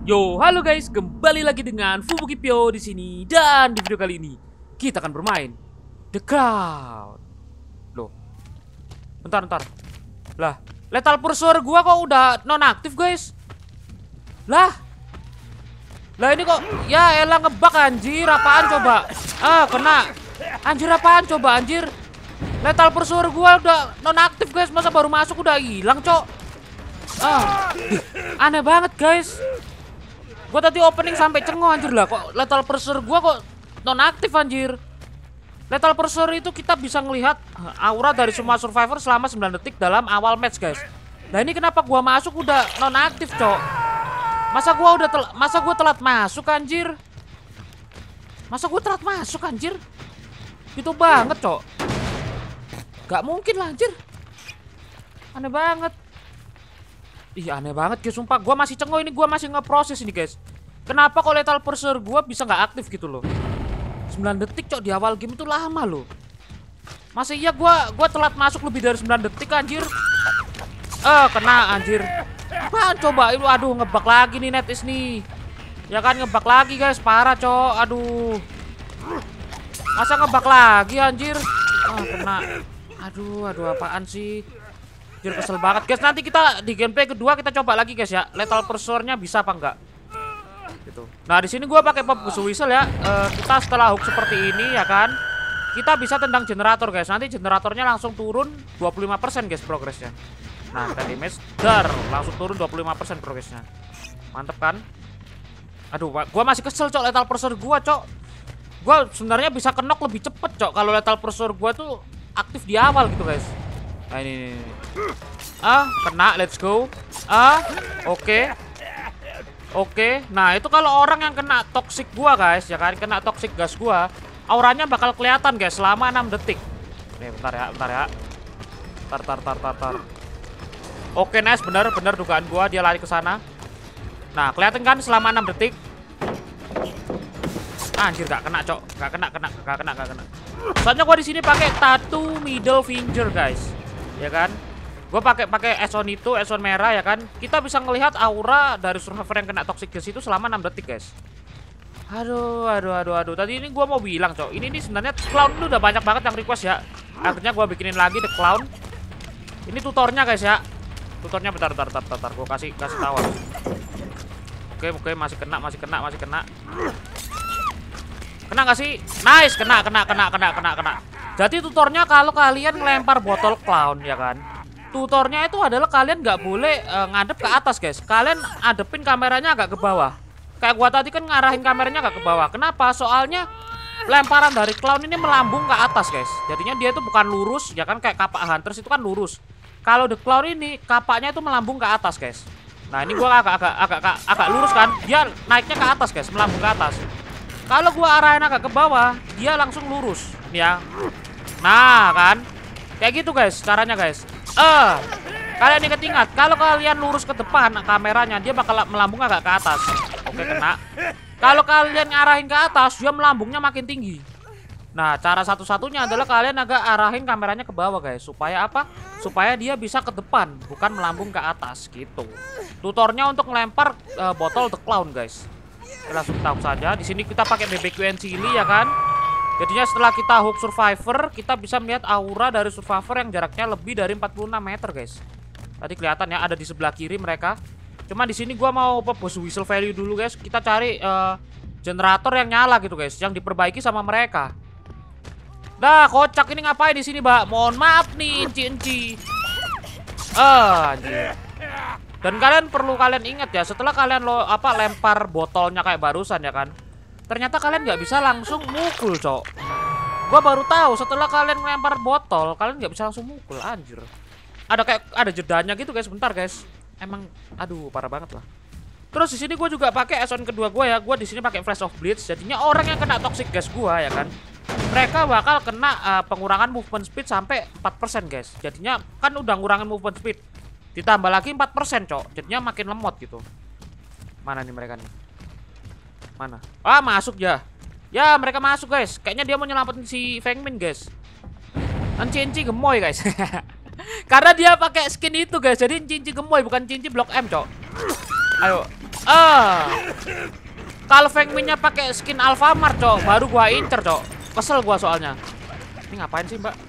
Yo, halo guys, kembali lagi dengan Fubukipyo di sini. Dan di video kali ini kita akan bermain The Cloud. Loh, bentar. Lah, lethal pursuer gua kok udah nonaktif guys. Lah ini kok ya elah ngebug anjir. Apaan coba? Kena. Anjir apaan coba anjir? Lethal pursuer gua udah nonaktif guys. Masa baru masuk udah hilang cok? Aneh banget guys. Gua tadi opening sampai cengo anjir lah. Kok lethal pursuer gua kok nonaktif anjir. Lethal pursuer itu kita bisa ngelihat aura dari semua survivor selama 9 detik dalam awal match guys. Nah ini kenapa gua masuk udah nonaktif cok? Masa gua telat masuk anjir? Masa gua telat masuk anjir? Gitu banget cok. Gak mungkin lah anjir. Aneh banget. Ih aneh banget guys, sumpah gue masih cengo ini, gue masih ngeproses ini guys. Kenapa kok lethal pursuer gue bisa nggak aktif gitu loh? 9 detik cok di awal game itu lama loh. Masa iya gue telat masuk lebih dari 9 detik anjir. Kena anjir. Apaan coba itu, aduh ngebug lagi nih netis nih. Ya kan ngebug lagi guys, parah cok, aduh. Masa ngebug lagi anjir. Kena. Aduh apaan sih? Anjir kesel banget guys. Nanti kita di gameplay kedua kita coba lagi guys ya. Lethal pursuer-nya bisa apa enggak? Gitu. Nah, di sini gua pakai pop whistle ya. Kita setelah hook seperti ini ya kan. Kita bisa tendang generator guys. Nanti generatornya langsung turun 25% guys progresnya. Nah, kita damage dar langsung turun 25% progresnya. Mantep kan? Aduh, gua masih kesel cok lethal pursuer gua, cok. Gua sebenarnya bisa kenok lebih cepet cok kalau lethal pursuer gua tuh aktif di awal gitu guys. Nah ini. Kena, let's go. Oke. Nah, itu kalau orang yang kena toxic gua, guys, ya kan, kena toxic gas gua, auranya bakal kelihatan, guys, selama 6 detik. Nih, bentar ya. Tar. Oke, nice, bener dugaan gua, dia lari ke sana. Nah, kelihatan kan selama 6 detik. Anjir, gak kena, cok. Gak kena. Soalnya gua di sini pakai tattoo middle finger, guys. Ya kan? Gue pakai Eson itu, Eson merah ya kan. Kita bisa ngelihat aura dari survivor yang kena toxic gas itu selama 6 detik, guys. Aduh. Tadi ini gue mau bilang, cok. Ini sebenarnya clown itu udah banyak banget yang request ya. Akhirnya gue bikinin lagi the clown. Ini tutornya, guys ya. Tutornya bentar. Gue kasih tahu. Oke, masih kena. Kena nggak sih? Nice, kena. Jadi tutornya kalau kalian ngelempar botol clown ya kan. Tutornya itu adalah kalian nggak boleh ngadep ke atas guys. Kalian adepin kameranya agak ke bawah. Kayak gua tadi kan ngarahin kameranya agak ke bawah. Kenapa? Soalnya lemparan dari clown ini melambung ke atas guys. Jadinya dia itu bukan lurus ya kan, kayak kapak hunters itu kan lurus. Kalau the clown ini kapaknya itu melambung ke atas guys. Nah ini gua agak lurus kan. Dia naiknya ke atas guys, melambung ke atas. Kalau gua arahin agak ke bawah, dia langsung lurus ya. Nah kan, kayak gitu guys caranya guys. Kalian ingat, kalau kalian lurus ke depan kameranya, dia bakal melambung agak ke atas. Oke, kena. Kalau kalian ngarahin ke atas, dia melambungnya makin tinggi. Nah, cara satu-satunya adalah kalian agak arahin kameranya ke bawah guys. Supaya apa? Supaya dia bisa ke depan, bukan melambung ke atas gitu. Tutornya untuk ngelempar botol the clown guys. Kita langsung tahu saja. Di sini kita pakai BBQN Chili ya kan. Jadinya setelah kita hook survivor, kita bisa melihat aura dari survivor yang jaraknya lebih dari 46 meter, guys. Tadi kelihatan ya, ada di sebelah kiri mereka. Cuma di sini gua mau boss whistle value dulu, guys. Kita cari generator yang nyala gitu, guys, yang diperbaiki sama mereka. Dah, kocak ini ngapain di sini, Mbak? Mohon maaf nih, enci. Anjir. Dan kalian ingat ya, setelah kalian lempar botolnya kayak barusan ya kan. Ternyata kalian nggak bisa langsung mukul, cok. Gua baru tahu setelah kalian melempar botol, kalian nggak bisa langsung mukul, anjir. Ada jedanya gitu, guys. Bentar, guys. Emang, aduh, parah banget lah. Terus di sini gue juga pakai Eson kedua gue ya. Gue di sini pakai Flash of Blitz. Jadinya orang yang kena toxic gas gue ya kan, mereka bakal kena pengurangan movement speed sampai 4%, guys. Jadinya kan udah ngurangin movement speed. Ditambah lagi 4%, cok. Jadinya makin lemot gitu. Mana nih mereka nih? Mana? Masuk ya. Ya, mereka masuk, guys. Kayaknya dia mau nyelamatin si Fengmin, guys. Cinci gemoy, guys. Karena dia pakai skin itu, guys. Jadi cinci gemoy bukan cinci blok M, cok. Ayo. Kalau Feng Min-nya pakai skin Alfamart, cok, baru gua incer, cok. Kesel gua soalnya. Ini ngapain sih, Mbak?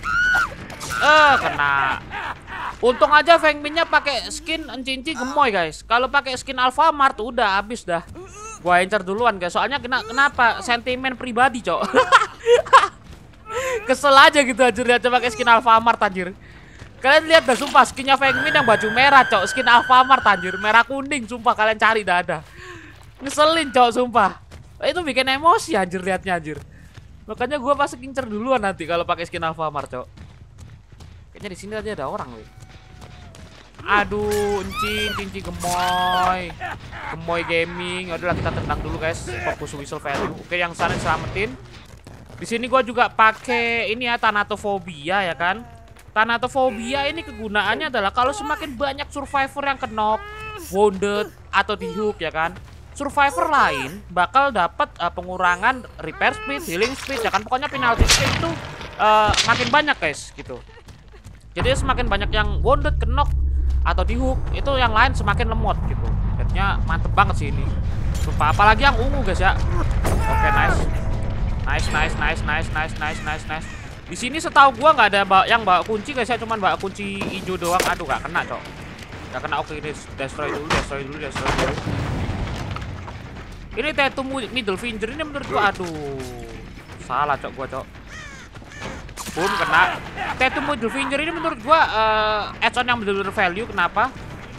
Kena. Untung aja Feng Min-nya pakai skin Encinci gemoy, guys. Kalau pakai skin Alfamart udah habis dah. Gua incer duluan, guys. Soalnya kenapa? Sentimen pribadi, cok. Kesel aja gitu anjir lihat pakai skin Alfamart anjir. Kalian lihat dah sumpah skinnya Feng Min yang baju merah, cok. Skin Alfamart anjir, merah kuning sumpah, kalian cari dah ada. Ngeselin, cok, sumpah. Itu bikin emosi anjir liatnya anjir. Makanya gua pasti ngincer duluan nanti kalau pakai skin Alfamart, cok. Kayaknya di sini tadi ada orang loh. Aduh, Cinci gemoy. Gemoy gaming. Udahlah kita tendang dulu, guys. Fokus whistle value. Oke, yang sana selamatin. Di sini gua juga pakai ini ya, Thanatophobia ya kan. Thanatophobia ini kegunaannya adalah kalau semakin banyak survivor yang knock, wounded atau di hook ya kan. Survivor lain bakal dapat pengurangan repair speed, healing speed ya kan. Pokoknya penalty speed itu makin banyak, guys, gitu. Jadi semakin banyak yang wounded, knock atau di hook, itu yang lain semakin lemot gitu. Jadinya mantep banget sih ini. Sumpah, apalagi yang ungu, guys ya. Oke, nice. Nice. Di sini setahu gua nggak ada yang bawa kunci, guys ya, cuman bawa kunci hijau doang. Aduh, nggak kena, cok. Nggak kena. Oke, ini destroy dulu. Ini tattoo middle finger ini menurut gua, aduh. Salah, cok, gua, cok. Boom, kena. Tattoo middle finger ini menurut gua add-on yang bener-bener value. Kenapa?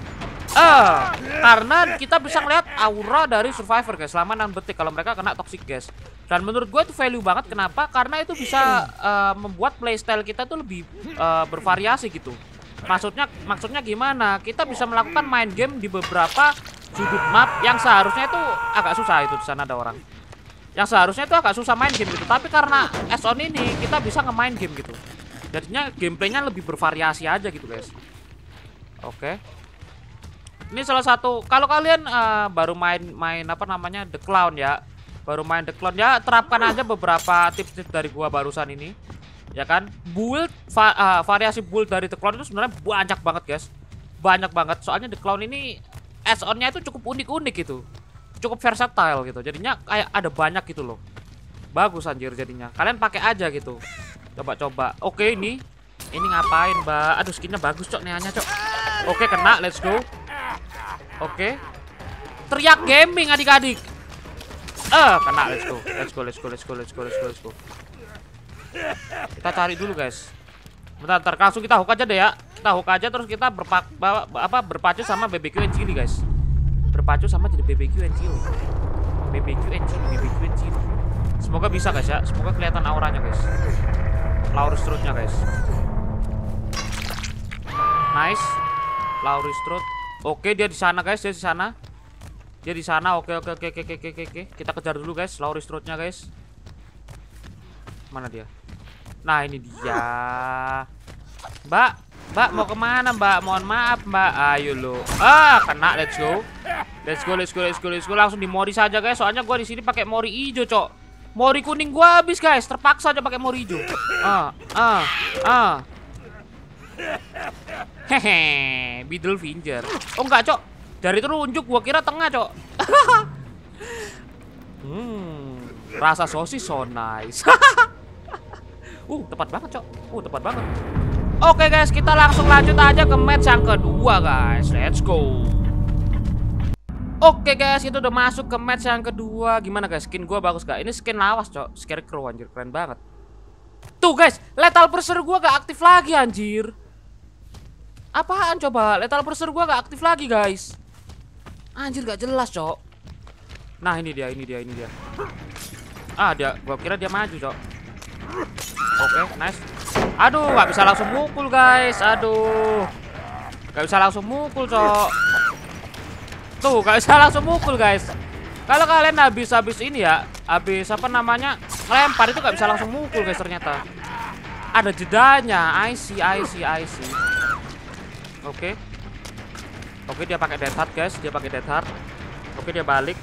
Karena kita bisa ngeliat aura dari survivor, guys, selama 6 detik kalau mereka kena toxic gas. Dan menurut gue itu value banget. Kenapa? Karena itu bisa membuat playstyle kita tuh lebih bervariasi gitu. Maksudnya gimana? Kita bisa melakukan main game di beberapa sudut map yang seharusnya itu agak susah. Itu di sana ada orang. Yang seharusnya itu agak susah main game gitu. Tapi karena add-on ini kita bisa ngemain game gitu. Jadinya gameplaynya lebih bervariasi aja gitu, guys. Oke. Ini salah satu, kalau kalian baru main apa namanya The Clown ya, baru main The Clown ya, terapkan aja beberapa tips-tips dari gua barusan ini, ya kan? Build variasi build dari The Clown itu sebenarnya banyak banget, guys, banyak banget. Soalnya The Clown ini add-onnya itu cukup unik-unik gitu, cukup versatile gitu. Jadinya kayak ada banyak gitu loh, bagus anjir jadinya. Kalian pakai aja gitu, coba-coba. Oke, ini ngapain, Mbak? Aduh, skinnya bagus, cok, neanya, cok. Oke, kena, let's go. Oke. Teriak gaming adik-adik. Kena, let's go. Kita cari dulu, guys. Bentar, langsung kita hook aja deh ya. Kita hook aja terus kita berpacu sama BBQ and chili, guys. Berpacu sama jadi BBQ and chili. Semoga bisa, guys ya. Semoga kelihatan auranya, guys. Laurus Truth-nya, guys. Nice. Laurus Truth. Oke, dia di sana, guys. Dia di sana. Oke. Kita kejar dulu, guys. Laurus Truth-nya, guys. Mana dia? Nah, ini dia. Mbak mau kemana, Mbak? Mohon maaf, Mbak. Ayo lo. Kena. Let's go. Langsung di mori saja, guys. Soalnya gua di sini pakai mori hijau, cok. Mori kuning gua habis, guys. Terpaksa aja pakai mori hijau. Hehe, middle finger. Oh enggak, cok. Dari telunjuk gua kira tengah, cok. Rasa sosis so nice. Tepat banget, cok. Tepat banget. Oke, guys, kita langsung lanjut aja ke match yang kedua, guys. Let's go. Oke, guys, itu udah masuk ke match yang kedua. Gimana, guys? Skin gua bagus gak? Ini skin lawas, cok. Scarecrow, anjir, keren banget. Tuh, guys, lethal pressure gua gak aktif lagi, anjir. Apaan coba? Lethal pressure gua gak aktif lagi, guys. Anjir, gak jelas, cok. Nah, ini dia. Gua kira dia maju, cok. Oke, nice. Aduh, gak bisa langsung mukul, guys. Gak bisa langsung mukul, cok. Tuh, gak bisa langsung mukul, guys. Kalau kalian habis ini ya, habis apa namanya, ngelempar itu gak bisa langsung mukul, guys, ternyata. Ada jedanya. I see. Oke, dia pakai death heart, guys. Oke, dia balik.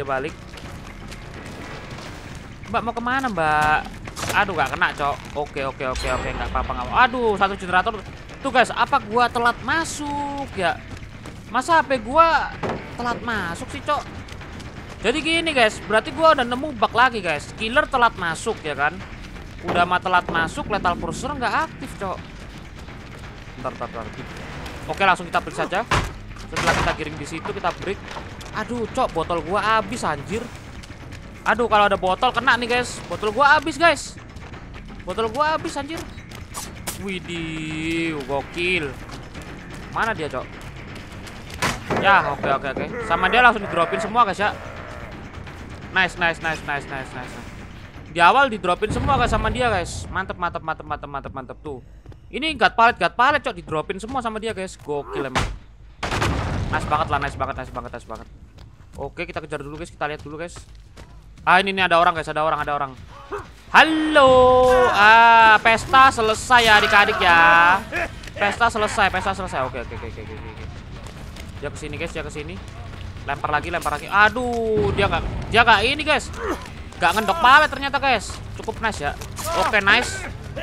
Mbak mau kemana, Mbak? Aduh, gak kena, cok. Oke, nggak apa-apa. Aduh, satu generator. Tuh, guys, apa gua telat masuk ya? Masa HP gua telat masuk sih, Cok? Jadi gini, guys. Berarti gua udah nemu bug lagi, guys. Killer telat masuk, ya kan? Udah mah telat masuk, lethal pursuer nggak aktif, Cok. Bentar. Oke, langsung kita break saja. Setelah kita giring di situ, kita break. Aduh, Cok, botol gua habis, anjir. Aduh, kalau ada botol kena nih, guys. Botol gua habis, guys. Botol gua habis, anjir. Widih, gokil. Mana dia, Cok? Ya, oke. Sama dia langsung di-dropin semua, guys, ya. Nice. Di awal di-dropin semua, guys, sama dia, guys. Mantep tuh. Ini gat palet, Cok, di-dropin semua sama dia, guys. Gokil emang. Nice banget. Oke, kita kejar dulu, guys. Kita lihat dulu, guys. Ini nih ada orang, guys. Ada orang. Halo. Pesta selesai ya, adik-adik ya. Pesta selesai. Oke. Dia kesini, guys. Lempar lagi. Aduh, dia nggak ini, guys. Nggak ngendok palet ternyata, guys. Cukup nice ya. Oke, nice.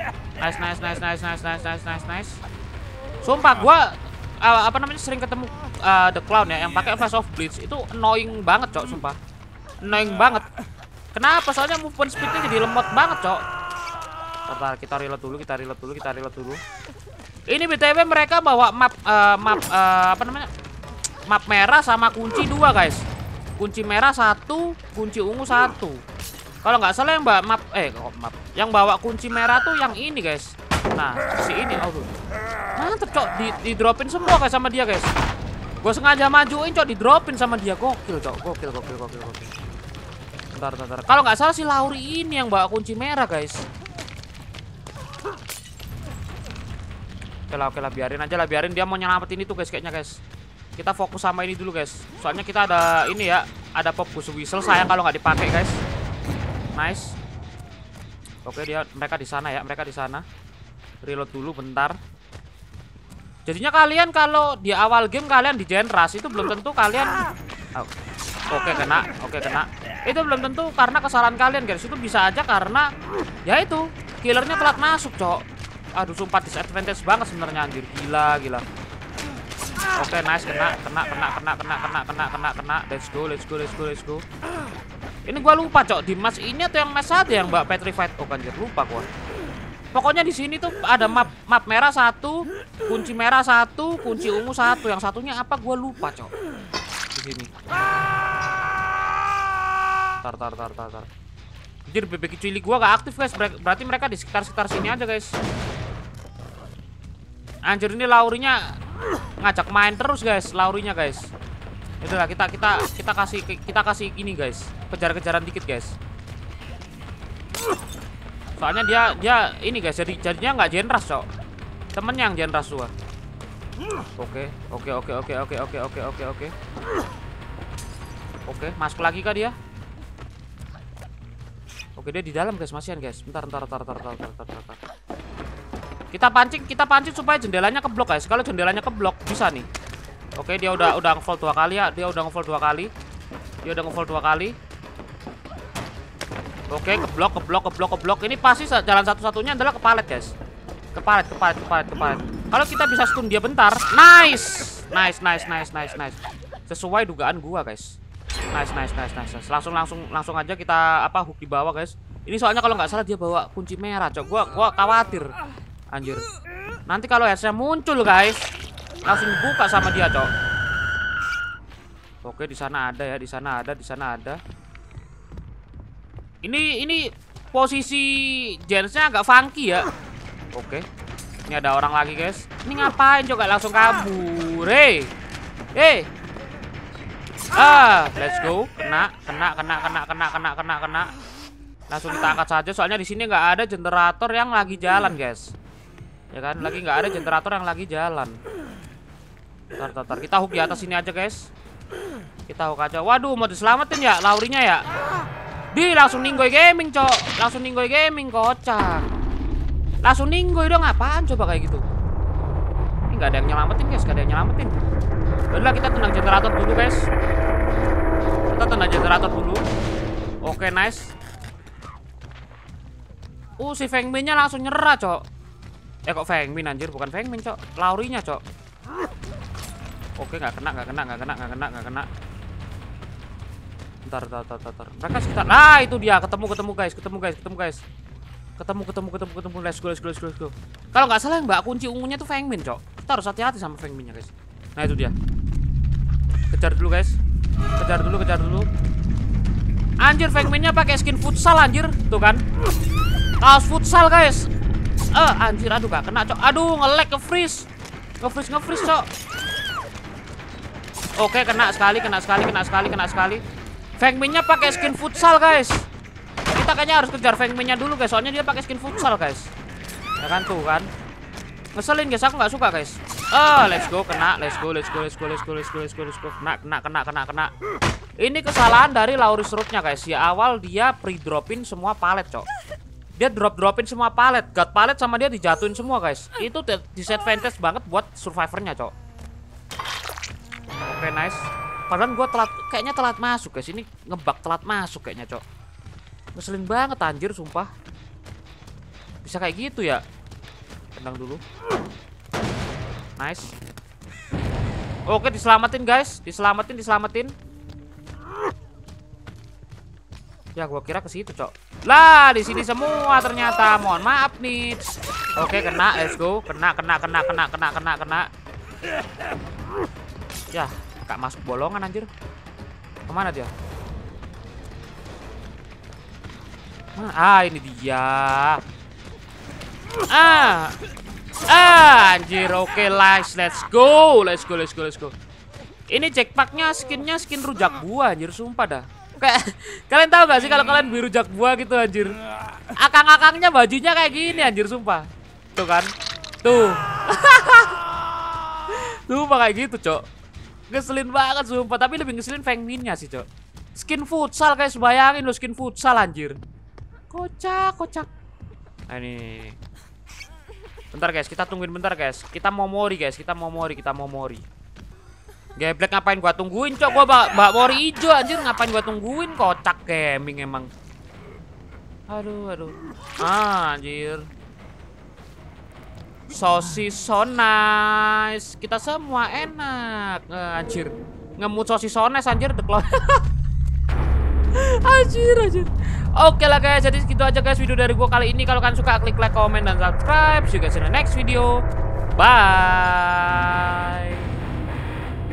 Nice. Sumpah gua sering ketemu The Clown ya yang pakai Flash of Blitz itu annoying banget, Cok, sumpah. Annoying banget. Kenapa? Soalnya movement speednya jadi lemot banget, Cok. Bentar, kita reload dulu. Ini BTW mereka bawa map map merah sama kunci 2, guys. Kunci merah 1, kunci ungu 1. Kalau nggak salah yang bawa kunci merah tuh yang ini, guys. Nah, si ini. Mantep, Cok. Di-dropin semua, guys, sama dia, guys. Gue sengaja majuin, Cok, di-dropin sama dia. Gokil, Cok. Gokil. Bentar. Kalau nggak salah si Lauri ini yang bawa kunci merah, guys. Oke lah, biarin dia mau nyelamatin itu, guys, kayaknya, guys. Kita fokus sama ini dulu, guys. Soalnya kita ada ini ya, ada pop boost whistle, sayang kalau nggak dipakai, guys. Nice. Oke, mereka di sana ya, Reload dulu bentar. Jadinya kalian kalau di awal game kalian di Genras itu belum tentu kalian Oke, kena. Itu belum tentu karena kesalahan kalian, guys. Itu bisa aja karena ya itu, killernya telat masuk, Cok. Aduh, sumpah disadvantage banget sebenarnya, anjir. Gila. Oke, nice, kena. Let's go. Ini gua lupa, Cok, di match ini atau yang match ada yang Mbak Petrified. Oh, anjir, lupa gua. Pokoknya di sini tuh ada map merah 1, kunci merah 1, kunci ungu 1. Yang satunya apa gua lupa, Cok. Di sini. Tar. Anjir, BBQ Chili gua gak aktif, guys. Berarti mereka di sekitar sini aja, guys. Anjir, ini Laurinya ngajak main terus, guys. Laurinya, guys. Itulah kita kasih ini, guys. Kejar-kejaran dikit, guys. Soalnya dia ini, guys, jadinya nggak Genras, Cok. Temennya yang Genras gua. Oke. Oke, masuk lagi kah dia? Oke, dia di dalam, guys, masihan, guys. Bentar. Kita pancing supaya jendelanya keblok, guys. Kalau jendelanya keblok bisa nih. Oke, dia udah nge-fall 2 kali ya. Dia udah nge-fall 2 kali. Oke, keblok. Ini pasti jalan satu-satunya adalah ke palet, guys. Ke palet. Kalau kita bisa stun dia bentar. Nice. Sesuai dugaan gua, guys. Nice. Langsung aja kita hook di bawah, guys. Ini soalnya kalau nggak salah dia bawa kunci merah, Cok. Gua khawatir. Anjir. Nanti kalau headsnya muncul, guys, langsung dibuka sama dia, Cok. Oke, di sana ada. Ini posisi Jensnya agak funky ya. Oke. Ini ada orang lagi, guys. Ini ngapain, Cok? Langsung kabur. Let's go. Kena. Langsung kita angkat saja. Soalnya di sini nggak ada generator yang lagi jalan, guys. Ya kan, lagi nggak ada generator yang lagi jalan. Tar. Kita hook di atas sini aja, guys. Kita hook aja. Waduh, mau diselamatin ya Laurinya ya. Langsung ninggoy gaming, Cok. Kocak. Langsung ninggoy dong, apaan coba kayak gitu. Ini nggak ada yang nyelamatin, guys. Udah, kita tenang generator dulu, guys. Oke, nice. Si Feng Min-nya langsung nyerah, Cok. Kok Feng Min, anjir, bukan Feng Min, Cok. Laurinya, Cok. Oke, nggak kena. Bentar. Mereka sekitar. Nah, itu dia. Ketemu guys. Ketemu. Let's go. Kalau nggak salah Mbak kunci ungunya tuh Feng Min, Cok. Kita harus hati-hati sama Feng Min-nya, guys. Nah, itu dia. Kejar dulu, guys. Kejar dulu. Anjir, Feng Min-nya pakai skin futsal anjir. Tuh kan. Kaos futsal, guys. Anjir, aduh gak kena, Cok. Aduh, nge-lag, nge-freeze, Cok. Oke, kena sekali. Feng Min-nya pakai skin futsal, guys. Kita kayaknya harus kejar Feng Min-nya dulu, guys. Soalnya dia pakai skin futsal, guys. Ya kan, tuh kan. Ngeselin, guys. Aku nggak suka, guys. Let's go, kena. Let's go. Kena. Ini kesalahan dari Lauris Root-nya, guys. Ya awal dia pre-dropin semua palet, Cok. Dia dropin semua palet. God palet sama dia dijatuhin semua, guys. Itu disadvantage banget buat survivornya, Cok. Oke, nice. Padahal gue kayaknya telat masuk, guys. Ini ngebug telat masuk kayaknya, Cok. Ngeselin banget anjir, sumpah. Bisa kayak gitu ya. Tendang dulu. Nice. Oke, diselamatin, guys. Diselamatin. Ya, gua kira ke situ, Cok. Lah, di sini semua ternyata. Mohon maaf nih. Oke, kena. Let's go. Kena. Ya, gak masuk bolongan anjir. Kemana dia? Ini dia. Anjir. Oke, let's go. Ini jackpacknya skin rujak buah anjir, sumpah dah. Kayak kalian tahu gak sih kalau kalian beli rujak buah gitu anjir. Akang-akangnya bajunya kayak gini anjir, sumpah. Tuh kan. Tuh. Sumpah kayak gitu, Cok. Ngeselin banget sumpah, tapi lebih ngeselin Feng Min-nya sih, Cok. Skin futsal, guys, bayangin lo skin futsal anjir. Kocak. Nah, ini. Bentar, guys, kita tungguin bentar, guys. Kita mau mori. Geblek, ngapain gua tungguin, Cok? Gua mbak mori hijau anjir, ngapain gua tungguin? Kocak gaming emang. Aduh. Anjir. Sosis so nice. Kita semua enak. Anjir. Ngemut sosis so nice anjir, deklon. Anjir. Oke lah, guys, jadi segitu aja, guys, video dari gua kali ini. Kalau kalian suka, klik like, comment, dan subscribe. See you guys in the next video. Bye.